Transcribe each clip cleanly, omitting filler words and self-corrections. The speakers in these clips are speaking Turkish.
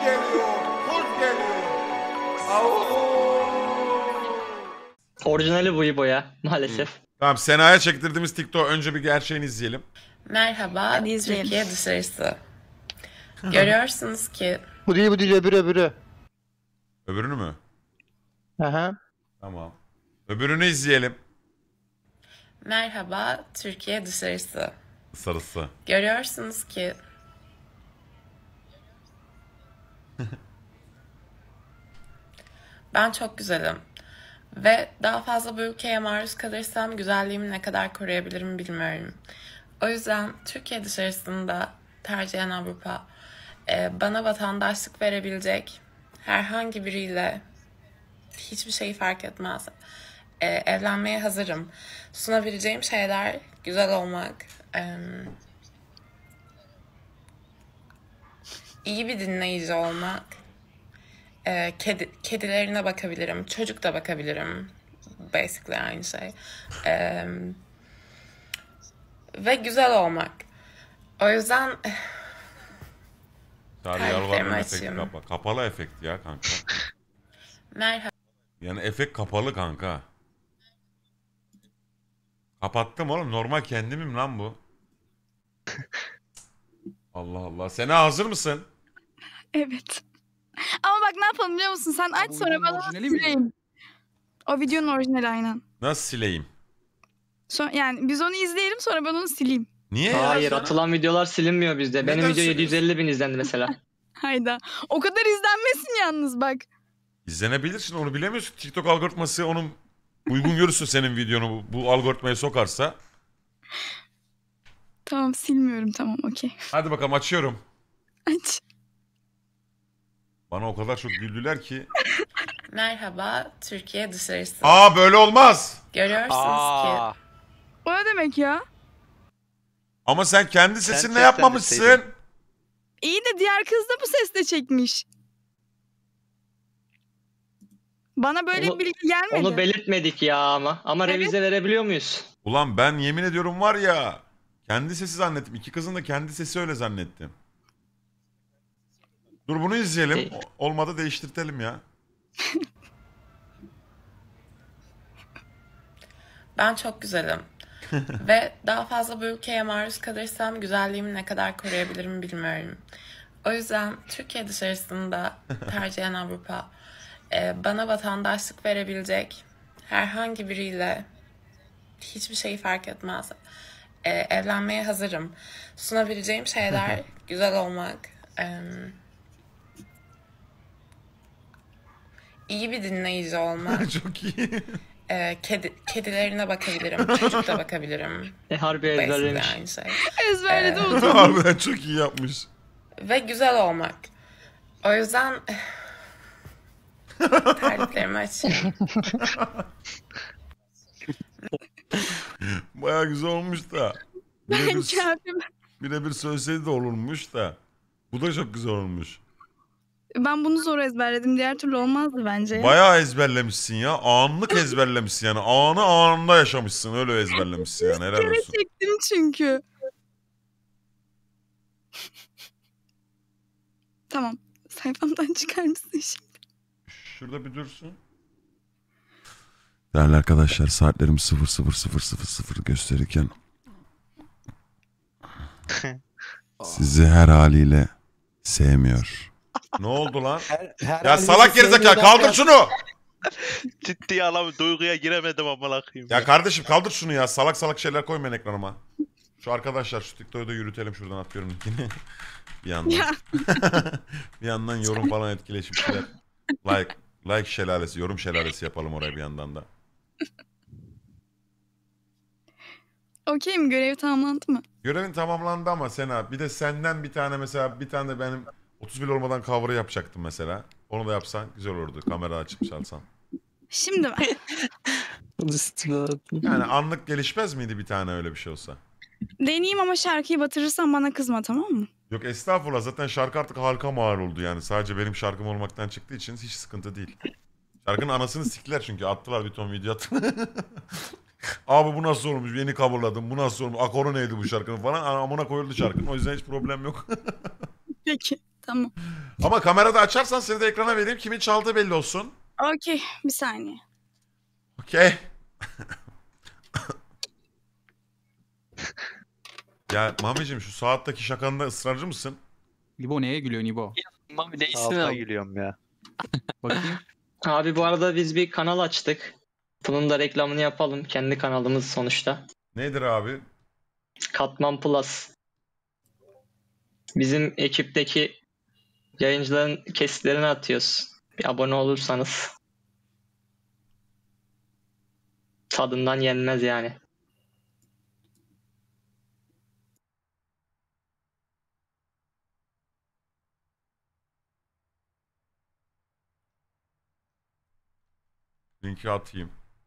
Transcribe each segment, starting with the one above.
geliyor, kurt geliyor. Au. Orijinali bu İbo'ya maalesef. Tamam, Sena'ya çektirdiğimiz TikTok önce bir gerçeğini izleyelim. Merhaba, Türkiye dışarısı. Görüyorsunuz ki Bu değil, bu değil, öbürü. Öbürünü mü? Aha. Tamam. Öbürünü izleyelim. merhaba, Türkiye dışarısı. Sarısı. Görüyorsunuz ki ben çok güzelim. Ve daha fazla bu ülkeye maruz kalırsam güzelliğimi ne kadar koruyabilirim bilmiyorum. O yüzden Türkiye dışarısında tercihen Avrupa bana vatandaşlık verebilecek herhangi biriyle hiçbir şey fark etmez. Evlenmeye hazırım. Sunabileceğim şeyler güzel olmak, iyi bir dinleyici olmak, kedilerine bakabilirim, çocuk da bakabilirim. Basically aynı şey. Ve güzel olmak. O yüzden Çağrı Terliklerimi yalvarma efekti açayım. kapa. Kapalı efekt ya kanka. merhaba. Yani efekt kapalı kanka. Kapattım oğlum. Normal kendimim lan bu. Allah Allah. Sena hazır mısın? Evet. Ama bak ne yapalım biliyor musun? Sen aç bu sonra videonun bana orijinali mi? sileyim. O videonun orijinali aynen. Nasıl sileyim? Yani biz onu izleyelim sonra ben onu sileyim. Niye ya? Hayır, atılan videolar silinmiyor bizde. Benim Neden video siliyorsun? 750 bin izlendi mesela. Hayda. O kadar izlenmesin yalnız bak. İzlenebilirsin, onu bilemiyorsun. TikTok algoritması onun uygun görürsün senin videonu bu algoritmaya sokarsa. Tamam silmiyorum, tamam okey. Hadi bakalım, açıyorum. Aç. Bana o kadar çok güldüler ki. Merhaba, Türkiye dışarısı. Aa, böyle olmaz. Görüyorsunuz ki O ne demek ya? Ama sen kendi sesinle seslendirseydin. yapmamışsın. İyi de diğer kız da bu sesle çekmiş. Bana böyle Onu- bir bilgi gelmedi. Onu belirtmedik ya ama. Ama Evet. revize verebiliyor muyuz? Ulan ben yemin ediyorum var ya. Kendi sesi zannettim. İki kızın da kendi sesi öyle zannettim. Dur bunu izleyelim. Değil. Olmadı değiştirtelim ya. ben çok güzelim. Ve daha fazla bu ülkeye maruz kalırsam güzelliğimi ne kadar koruyabilirim bilmiyorum. O yüzden Türkiye dışarısında tercihen Avrupa bana vatandaşlık verebilecek herhangi biriyle hiçbir şey fark etmez. Evlenmeye hazırım. Sunabileceğim şeyler güzel olmak, iyi bir dinleyici olmak, Çok iyi. kedilerine bakabilirim, çocuk da bakabilirim. Harbi Basically ezberlemiş. aynı şey. Ezberledim onu. Harbiden çok iyi yapmış. Ve güzel olmak. O yüzden terliklerimi açayım. Baya güzel olmuş da. Ben Birebir kendim. birebir söyleseydi de olurmuş da. Bu da çok güzel olmuş. Ben bunu zor ezberledim. Diğer türlü olmazdı bence. Ya. Bayağı ezberlemişsin ya. Anlık ezberlemişsin yani. Anı anında yaşamışsın. Öyle ezberlemişsin yani. Helal Kere olsun. çektim çünkü. Tamam. Sayfamdan çıkar mısın şimdi? Şurada bir dursun. Değerli arkadaşlar, saatlerim 00:00 gösterirken sizi her haliyle sevmiyor. Ne oldu lan? Ya salak gerizekalı, kaldır şunu. Ciddi alam duyguya giremedim amına koyayım. Ya kardeşim kaldır şunu ya. Salak salak şeyler koymayın ekranıma. Şu arkadaşlar şu TikTok'u da yürütelim, şuradan atıyorum linkini. Bir yandan. Ya. Bir yandan yorum falan etkileşim şeyler. Like şelalesi, yorum şelalesi yapalım oraya bir yandan da. Okey mi? Görev tamamlandı mı? Görevin tamamlandı ama Sena, bir de senden bir tane mesela, bir tane de benim 31 olmadan cover'ı yapacaktım mesela. Onu da yapsan güzel olurdu. Kamera açıp çalsan. Şimdi ben. Yani anlık gelişmez miydi bir tane öyle bir şey olsa? Deneyeyim ama şarkıyı batırırsan bana kızma, tamam mı? Yok estağfurullah, zaten şarkı artık halka mal oldu yani. Sadece benim şarkım olmaktan çıktığı için hiç sıkıntı değil. Şarkının anasını siktiler çünkü, attılar bir ton video attılar. Abi bu nasıl olmuş, yeni coverladım, bu nasıl olmuş, akoru neydi bu şarkının falan, amına koyuldu şarkının, o yüzden hiç problem yok. Peki. Tamam. Ama kamerada açarsan seni de ekrana vereyim. Kimin çaldığı belli olsun. Okey, bir saniye. Okey. Ya Mami'cim şu saatteki şakanda ısrarcı mısın? Nibo neye gülüyor Nibo? Mami değilsin Alta abi. gülüyorum ya. Bakayım. Abi bu arada biz bir kanal açtık. Bunun da reklamını yapalım. Kendi kanalımız sonuçta. Nedir abi? Katman Plus. Bizim ekipteki yayıncıların kesitlerini atıyoruz. Bir abone olursanız. Tadından yenmez yani. Linki atayım.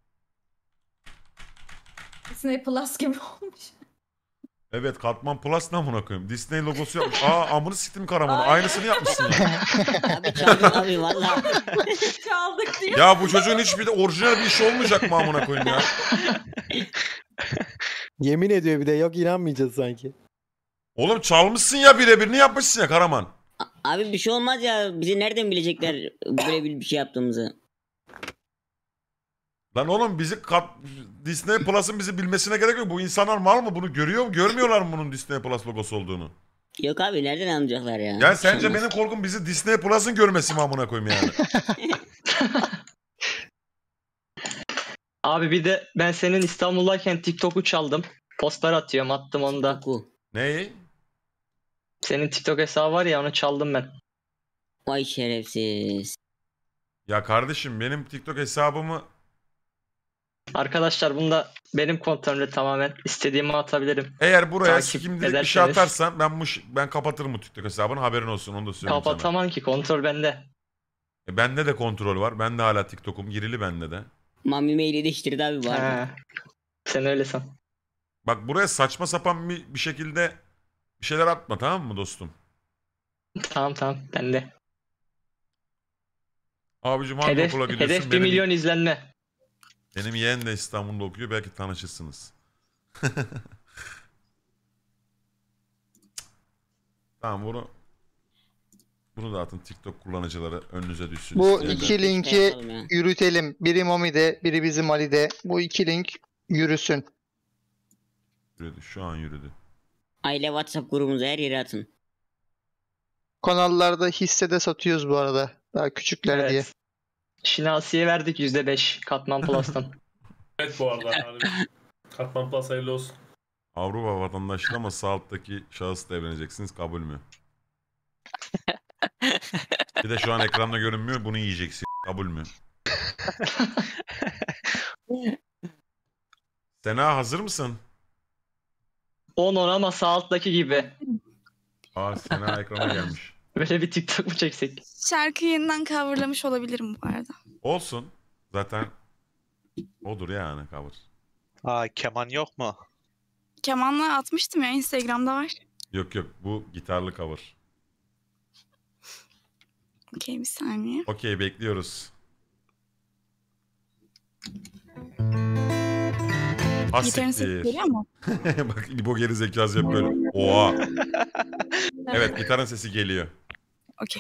Disney Plus gibi olmuş. Evet, Katman Plus ne amına koyayım? Disney logosu yapmış. Aa, amını siktim Karaman'ı. Aynısını yapmışsın ya. Abi çaldım abi valla. Çaldık diyor. Ya bu çocuğun hiçbir de orijinal bir iş olmayacak mı amına koyayım ya? Yemin ediyor bir de yok inanmayacağız sanki. Oğlum çalmışsın ya, birebirini yapmışsın ya Karaman. Abi bir şey olmaz ya. Bizi nereden bilecekler böyle bir şey yaptığımızı? Lan oğlum Disney Plus'ın bizi bilmesine gerek yok. Bu insanlar mal mı? Bunu görüyor mu? Görmüyorlar mı bunun Disney Plus logosu olduğunu? Yok abi nereden anlayacaklar ya? Yani sence Bir şey olmaz. benim korkum bizi Disney Plus'ın görmesi mi amına koyayım yani? Abi bir de ben senin İstanbul'dayken TikTok'u çaldım. Postlar atıyorum, attım onu da. Oku. Neyi? Senin TikTok hesabı var ya, onu çaldım ben. Vay şerefsiz. Ya kardeşim benim TikTok hesabımı... Arkadaşlar bunda benim kontrolümde tamamen. İstediğimi atabilirim. Eğer buraya Takip sikimdirik bir şey ederseniz. atarsan ben kapatırım bu TikTok hesabını, haberin olsun, onu da söyleyeyim sana. Kapatamam ki, kontrol bende. Bende de kontrol var. Ben de hala TikTok'um girili bende de. Mami maili değiştirdi abi bu arada. He. Sen öyle san. Bak buraya saçma sapan bir şekilde bir şeyler atma, tamam mı dostum? Tamam bende. Abicim hangi okula gidiyorsun? Hedef 1 milyon izlenme. Benim yeğen de İstanbul'da okuyor. Belki tanışırsınız. Tamam bunu da atın, TikTok kullanıcıları önünüze düşsün. Bu isteyenler. iki linki yürütelim. Biri Momi'de, biri bizim Ali'de. Bu iki link yürüsün. Yürüdü. Şu an yürüdü. Aile WhatsApp grubumuza her yere atın. Kanallarda hissede satıyoruz bu arada. Daha küçükler Evet. diye. Şinasi'ye verdik %5 Katman Plus'tan. Evet bu arada. Katman Plus hayırlı olsun. Avrupa vatandaşlığı ama sağ alttaki şahısla evleneceksiniz. Kabul mü? Bir de şu an ekranda görünmüyor. Bunu yiyeceksin. Kabul mü? Sena hazır mısın? 10 ama sağ alttaki gibi. Aa, Sena ekrana gelmiş. Böyle bir TikTok mu çeksek? Şarkıyı yeniden coverlamış olabilirim bu arada. Olsun. Zaten odur yani cover. Aa keman yok mu? Kemanla atmıştım ya, Instagram'da var. Yok bu gitarlı cover. Okey, bir saniye. Okey, bekliyoruz. Gitarın sesi geliyor mu? Bak İbo geri zekası yapıyor böyle. Oha. Evet, gitarın sesi geliyor. Okey.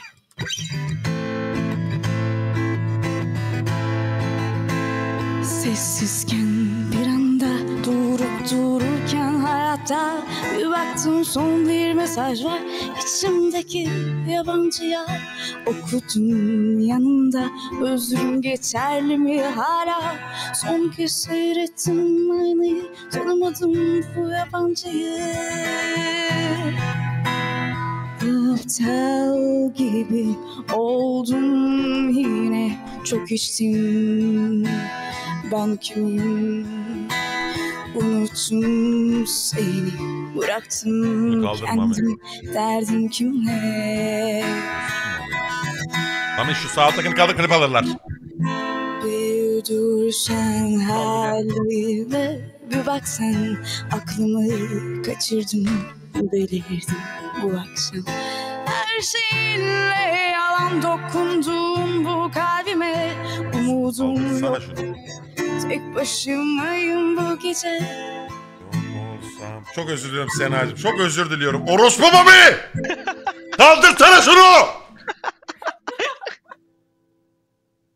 Sessizken bir anda durup dururken hayatta bir baktım son bir mesaj var içimdeki yabancı yer. Okudum yanında özrüm geçerli mi hala, son kez seyrettim aynayı, tanımadım bu yabancıyı. Aptal gibi oldum yine, çok içtim, ben kimim? Unuttum seni, bıraktım kendimi, derdim kimle? Mami şu sağ alttakini kaldır, klip alırlar. Bir dur sen halime, bir bak sen, aklımı kaçırdım, delirdim bu akşam. Her şeyinle yalan dokundum bu kalbime, umudum yok, tek başımayım bu gece. Çok özür diliyorum Sena'cığım, çok özür diliyorum. Orospu Mami! Kaldırsana şunu!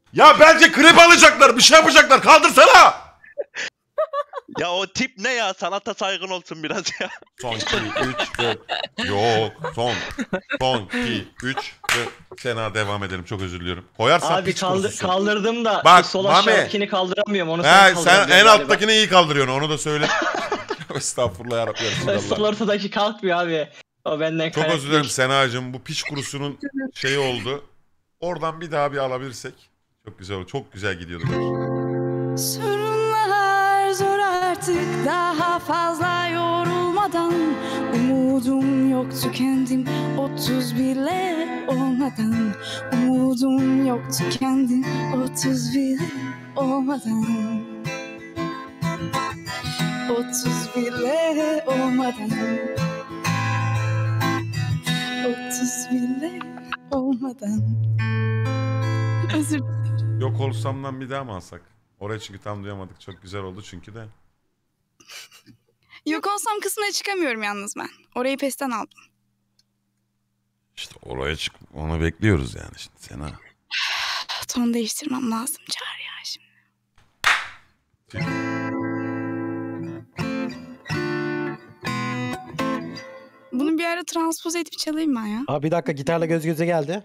Ya bence klip alacaklar, bir şey yapacaklar. Kaldırsana. Ya o tip ne ya? Sanata saygın olsun biraz ya. Son 2, 3, 4. Yok. Son 2, 3, 4. Sena devam edelim. Çok özür diliyorum. Koyarsan Abi piç kurususun. kaldırdım da Bak, sol Mami. aşağıdakini kaldıramıyorum. Onu He, sen sen kaldırabiliyorsun en galiba. alttakini iyi kaldırıyorsun. Onu da söyle. Estağfurullah yarabbim. Sol ortadaki kalkmıyor abi. O benden Çok kaynaklı özür dilerim değil. Sena'cığım. Bu piç kurusunun şeyi oldu. Oradan bir daha bir alabilirsek. Çok güzel oldu. Çok güzel gidiyordu. Sorunlar zor artık daha fazla yorulmadan. Umudum yok tükendim 30 bile olmadan. Umudum yok tükendim 30 bile olmadan. 30 bile olmadan. 30 bile olmadan. Özür dilerim. Yok olsamdan bir daha mı alsak? Oraya çünkü tam duyamadık. Çok güzel oldu çünkü de. Yok olsam kısmına çıkamıyorum yalnız ben. Orayı pesten aldım. İşte oraya çık. Onu bekliyoruz yani şimdi Sena. Ton değiştirmem lazım Çağrı ya şimdi. Bunu bir ara transpoz edip çalayım ben ya. Abi bir dakika gitarla göz göze geldi.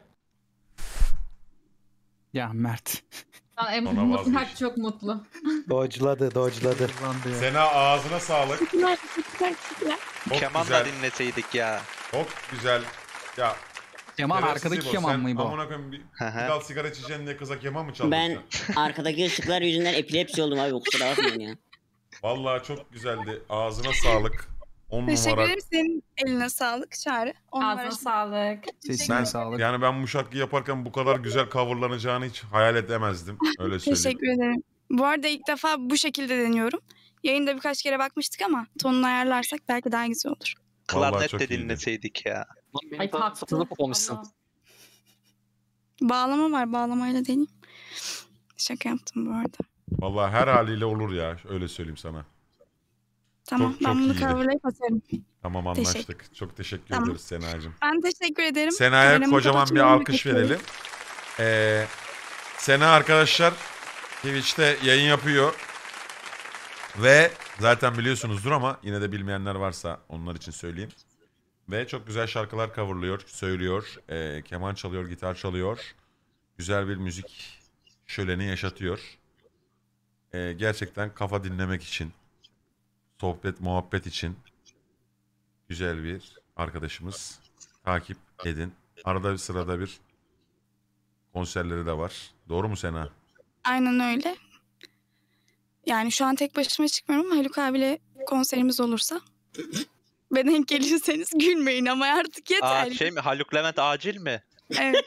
Ya Mert. Ona vazgeç. Mert çok mutlu. Dodge'ladı. Hızlandı ya. Sena ağzına sağlık. Çok Keman güzel. da dinleseydik ya. Çok güzel. Ya Keman şerefsiz arkadaki İbo, Keman sen mı bu? amına koyayım bir Hı hı. dal sigara içeceksin diye kıza keman mı çaldın Ben sen? arkadaki ışıklar yüzünden epilepsi oldum abi. Kusura bakmayın ya. Vallahi çok güzeldi. Ağzına sağlık. 10 Teşekkür numara. ederim. Senin eline sağlık Çağrı. Ağzına sağlık. Sesine Ben sağlık. yani ben bu şarkıyı yaparken bu kadar güzel coverlanacağını hiç hayal edemezdim. Öyle söyleyeyim. Teşekkür ederim. Bu arada ilk defa bu şekilde deniyorum. Yayında birkaç kere bakmıştık ama tonunu ayarlarsak belki daha güzel olur. Vallahi Klarnet çok de iyiydi. dinleseydik ya. Ay taktı. Allah. Bağlama var. Bağlamayla deneyeyim. Şaka yaptım bu arada. Vallahi her haliyle olur ya. Öyle söyleyeyim sana. Tamam Çok ben bunu iyiydi. coverlayıp atarım. Tamam anlaştık. Çok teşekkür Tamam. ederiz Sena'cığım. Ben teşekkür ederim. Sena'ya Kameramı kocaman bir kapatıyorum, alkış bekliyorum. verelim. Sena arkadaşlar Twitch'te yayın yapıyor. Ve zaten biliyorsunuzdur ama yine de bilmeyenler varsa onlar için söyleyeyim. Ve çok güzel şarkılar coverlıyor, söylüyor. Keman çalıyor, gitar çalıyor. Güzel bir müzik şöleni yaşatıyor. Gerçekten kafa dinlemek için, sohbet, muhabbet için güzel bir arkadaşımız. Takip edin. Arada bir sırada bir konserleri de var. Doğru mu Sena? Aynen öyle. Yani şu an tek başıma çıkmıyorum ama Haluk abiyle konserimiz olursa ve denk gelirseniz gülmeyin ama artık yeter. Aa şey mi? Haluk Levent acil mi? Evet.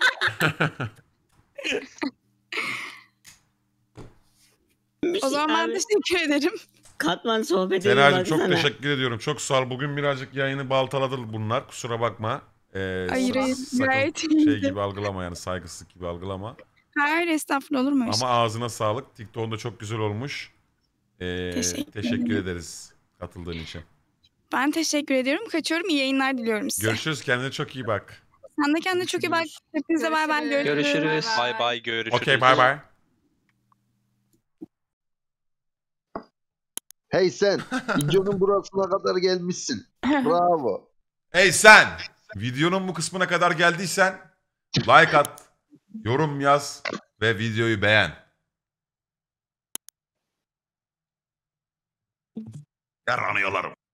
O zaman ben Abi, teşekkür ederim. Katman sohbeti Sena'cığım çok teşekkür ediyorum. Çok sağ ol. Bugün birazcık yayını baltaladı bunlar. Kusura bakma. Hayır, hayır. sakın Gayet şey iyiydi. gibi algılama yani saygısızlık gibi algılama. Hayır estağfurullah olur mu öyle şey? Ama ağzına sağlık. TikTok'unda çok güzel olmuş. Teşekkür ederiz katıldığın için. Ben teşekkür ediyorum. Kaçıyorum. İyi yayınlar diliyorum size. Görüşürüz. Kendine çok iyi bak. Sen de kendine çok iyi bak. Hepinize bay bay. Görüşürüz. Bay bay görüşürüz. Okey bye bye. Hey sen, videonun burasına kadar gelmişsin. Bravo. Hey sen! Videonun bu kısmına kadar geldiysen like at, yorum yaz ve videoyu beğen. Yaranıyorlarım.